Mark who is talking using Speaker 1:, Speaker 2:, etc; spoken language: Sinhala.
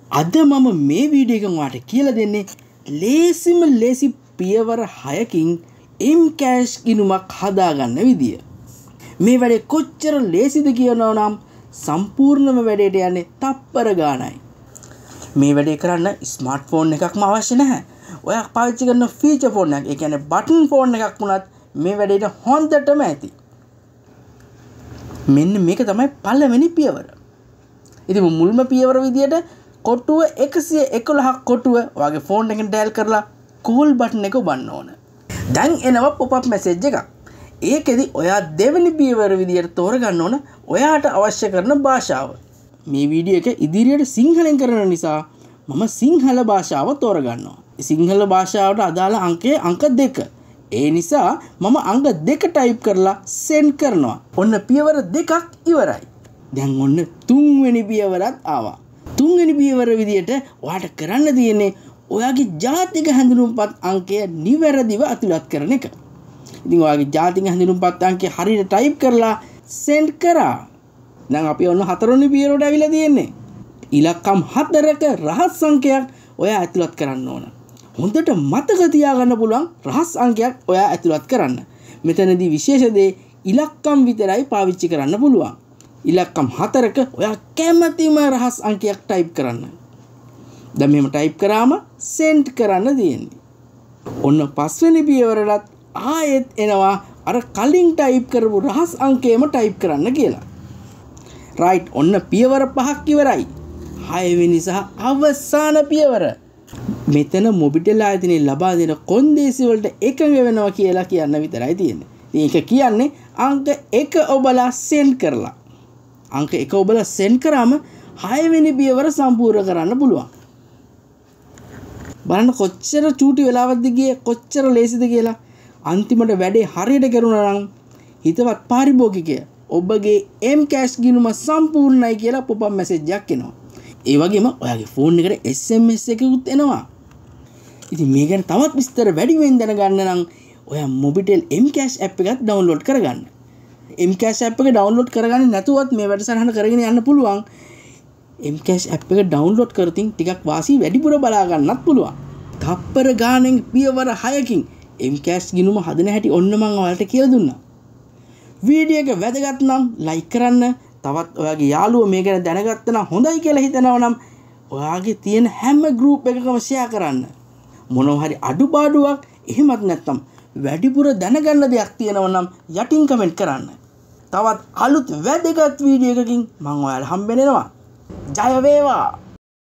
Speaker 1: අද මම මේ වීඩියෝ එකෙන් ඔයාලට කියලා දෙන්නේ ලේසිම ලේසි පියවර 6කින් Mcash ගිණුමක් හදාගන්න විදිය. මේ වැඩේ කොච්චර ලේසිද කියනවා නම් සම්පූර්ණම වැඩේට යන්නේ තප්පර ගානයි. මේ වැඩේ කරන්න ස්මාර්ට්ෆෝන් එකක්ම අවශ්‍ය නැහැ. ඔයා පාවිච්චි කරන ෆීචර් ෆෝන් එකක්, ඒ කියන්නේ බටන් ෆෝන් එකක් වුණත් මේ වැඩේට හොඳටම ඇති. මෙන්න මේක තමයි පළවෙනි පියවර. ඉතින් මුල්ම පියවර විදියට කොටුව 111ක් කොටුව ඔයාගේ ෆෝන් එකෙන් ඩයල් කරලා කෝල් බටන් එක ඔබන්න ඕන. දැන් එනවා පොප් අප් මැසේජ් එකක්. ඒකෙදි ඔයා දෙවෙනි පියවර විදියට තෝරගන්න ඕන ඔයාට අවශ්‍ය කරන භාෂාව. මේ වීඩියෝ එක ඉදිරියට සිංහලෙන් කරන නිසා මම සිංහල භාෂාව තෝරගන්නවා. සිංහල භාෂාවට අදාළ අංකය අංක 2. ඒ නිසා මම අංක 2 ටයිප් කරලා සෙන්ඩ් කරනවා. ඔන්න පියවර 2ක් ඉවරයි. දැන් ඔන්න තුන්වෙනි පියවරත් ආවා. තුන්වෙනි පියවර විදියට ඔයාට කරන්න තියෙන්නේ ඔයාගේ ජාතික හැඳුනුම්පත් අංකය නිවැරදිව ඇතුළත් කරන එක. ඉතින් ඔයාගේ ජාතික හැඳුනුම්පත් අංකය හරියට ටයිප් කරලා සෙන්ඩ් කරා. දැන් අපි ඔන්න හතරවෙනි පියවරට ඇවිල්ලා තියෙන්නේ. ඉලක්කම් 4ක රහස් අංකයක් ඔයා ඇතුළත් කරන්න ඕන. හොඳට මතක තියාගන්න පුළුවන් රහස් අංකයක් ඔයා ඇතුළත් කරන්න. මෙතනදී විශේෂ දේ ඉලක්කම් විතරයි පාවිච්චි කරන්න පුළුවන්. ඉලක්කම් 4ක ඔයා කැමතිම රහස් අංකයක් ටයිප් කරන්න. දැන් මෙහෙම ටයිප් කරාම සෙන්ඩ් කරන්න තියෙන්නේ. ඔන්න පස්වෙනි පියවරට ආයෙත් එනවා අර කලින් ටයිප් කරපු රහස් අංකයම ටයිප් කරන්න කියලා. රයිට්, ඔන්න පියවර 5ක් ඉවරයි. 6වෙනි සහ අවසාන පියවර. මෙතන මොබිටෙල් ආයතනයේ ලබා දෙන කොන්දේසි වලට එකඟ වෙනවා කියලා කියන්න විතරයි තියෙන්නේ. ඉතින් ඒක කියන්නේ අංක 1 ඔබලා සෙන්ඩ් කරලා. අංක 1 ඔබලා සෙන්ඩ් කරාම 6 වෙනි පියවර සම්පූර්ණ කරන්න පුළුවන්. බලන්න කොච්චර චූටි වෙලාවක්ද ගියේ, කොච්චර ලේසිද කියලා. අන්තිමට වැඩේ හරියට කරුණා නම් හිතවත් පාරිභෝගිකය ඔබගේ Mcash ගිණුම සම්පූර්ණයි කියලා පොප් අප් මැසේජ් එකක් එනවා. ඒ වගේම ඔයාගේ ෆෝන් එකට SMS එකකුත් එනවා. ඉතින් මේ ගැන තවත් විස්තර වැඩිවෙන් දැනගන්න නම් ඔයා මොබිටෙල් Mcash app එකත් ඩවුන්ලෝඩ් කරගන්න. Mcash app එක ඩවුන්ලෝඩ් කරගන්නේ නැතුවත් මේ වැඩසටහන කරගෙන යන්න පුළුවන්. Mcash app එක ඩවුන්ලෝඩ් කරතින් ටිකක් වාසි වැඩිපුර බලා ගන්නත් පුළුවන්. තප්පර ගානෙන් පියවර 6කින් Mcash ගිණුම හදන හැටි ඔන්න මම ඔයාලට කියලා දුන්නා. වීඩියෝ එක වැදගත් නම් ලයික් කරන්න. තවත් ඔයාගේ යාළුවෝ මේ ගැන දැනගත්ත නම් හොඳයි කියලා හිතනවා නම් ඔයාගේ තියෙන හැම ගෲප් එකකම ෂෙයා කරන්න. මොනවා හරි අඩුපාඩුවක් එහෙමත් නැත්නම් වැඩිපුර දැනගන්න දෙයක් තියෙනවා නම් යටින් කමෙන්ට් කරන්න. තවත් අලුත් වැදගත් වීඩියෝ එකකින් මම ඔයාලට හම්බ වෙනවා. ජය වේවා.